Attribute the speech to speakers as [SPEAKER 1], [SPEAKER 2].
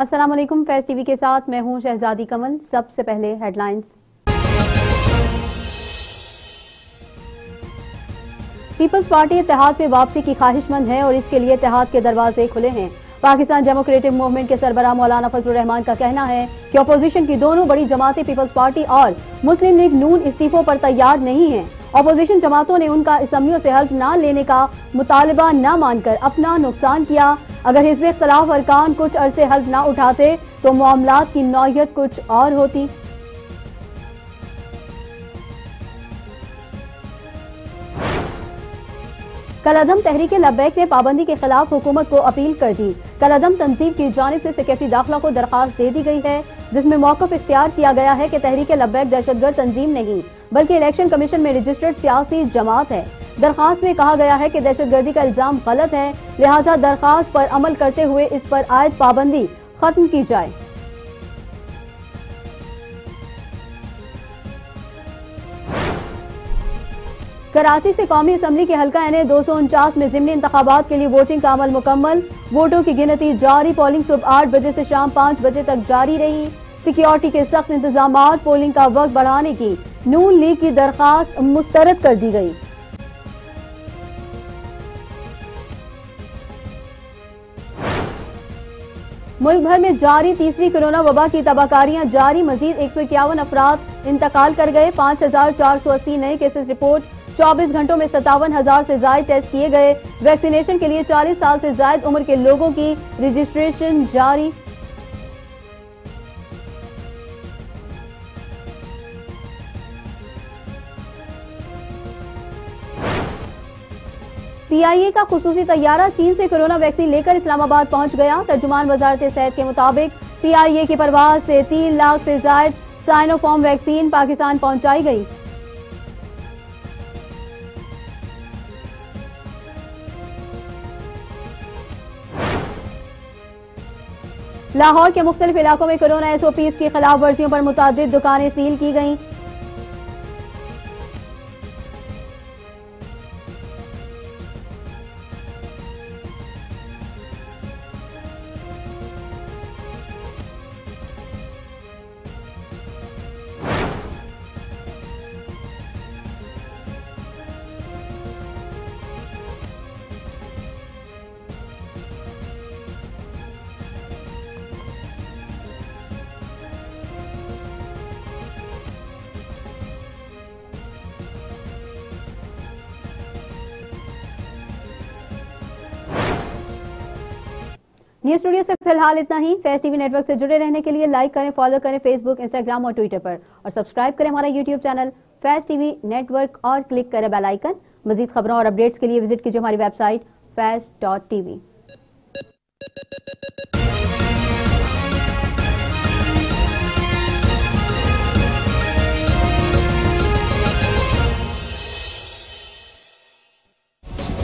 [SPEAKER 1] अस्सलाम वालेकुम। फैज़ टीवी के साथ मैं हूं शहजादी कमल। सबसे पहले हेडलाइंस। पीपल्स पार्टी इत्तेहाद में वापसी की ख्वाहिशमंद है और इसके लिए इत्तेहाद के दरवाजे खुले हैं। पाकिस्तान डेमोक्रेटिक मूवमेंट के सरबराह मौलाना फजलुर रहमान का कहना है कि अपोजिशन की दोनों बड़ी जमातें पीपल्स पार्टी और मुस्लिम लीग नून इस्तीफों पर तैयार नहीं है। अपोजिशन जमातों ने उनका असम्बलियों से हल्फ न लेने का मुतालबा न मानकर अपना नुकसान किया। अगर हिज़्ब इख्तिलाफ अरकान कुछ अरसे हल्फ न उठाते तो मामलात की नौयत कुछ और होती। कलअदम तहरीक लब्बैक ने पाबंदी के खिलाफ हुकूमत को अपील कर दी। कलअदम तंजीम की जानिब से सेक्रेटरी दाखिला को दरखास्त दे दी गई है जिसमें मौक़िफ़ इख्तियार किया गया है कि तहरीक लब्बैक दहशतगर्द तंजीम नहीं बल्कि इलेक्शन कमीशन में रजिस्टर्ड सियासी जमात है। दरखास्त में कहा गया है कि दहशतगर्दी का इल्जाम गलत है, लिहाजा दरखास्त पर अमल करते हुए इस पर आयद पाबंदी खत्म की जाए। कराची से कौमी असम्बली के हल्का एन 249 में ज़िमनी इंतखाबात के लिए वोटिंग का अमल मुकम्मल। वोटों की गिनती जारी। पोलिंग सुबह 8 बजे से शाम 5 बजे तक जारी रही। सिक्योरिटी के सख्त इंतजाम। पोलिंग का वक्त बढ़ाने की नून लीग की दरखास्त मुस्तरद कर दी गई। मुल्क भर में जारी तीसरी कोरोना वबा की तबाहकारियां जारी। मजीद 151 अफराद इंतकाल कर गए। 5480 नए केसेस रिपोर्ट। 24 घंटों में 57,000 से ज्यादा टेस्ट किए गए। वैक्सीनेशन के लिए 40 साल से ज्यादा उम्र के लोगों की रजिस्ट्रेशन जारी। PIA का खुसूसी तैयारा चीन से कोरोना वैक्सीन लेकर इस्लामाबाद पहुंच गया। तर्जुमान वजारत सेहत के मुताबिक PIA की परवाज से 3 लाख से ज्यादा साइनोफार्म वैक्सीन पाकिस्तान पहुंचाई गई। लाहौर के मुख्तलिफ इलाकों में कोरोना SOPs की खिलाफ वर्जियों पर मुतादिद दुकानें सील की गईं। न्यूज़ स्टूडियो से फिलहाल इतना ही। फैज़ टीवी नेटवर्क से जुड़े रहने के लिए लाइक करें, फॉलो करें फेसबुक, इंस्टाग्राम और ट्विटर पर, और सब्सक्राइब करें हमारा YouTube channel Faiz TV network और क्लिक करें बेल आइकन। मजीद खबरों और अपडेट्स के लिए विजिट कीजिए हमारी वेबसाइट faz.tv।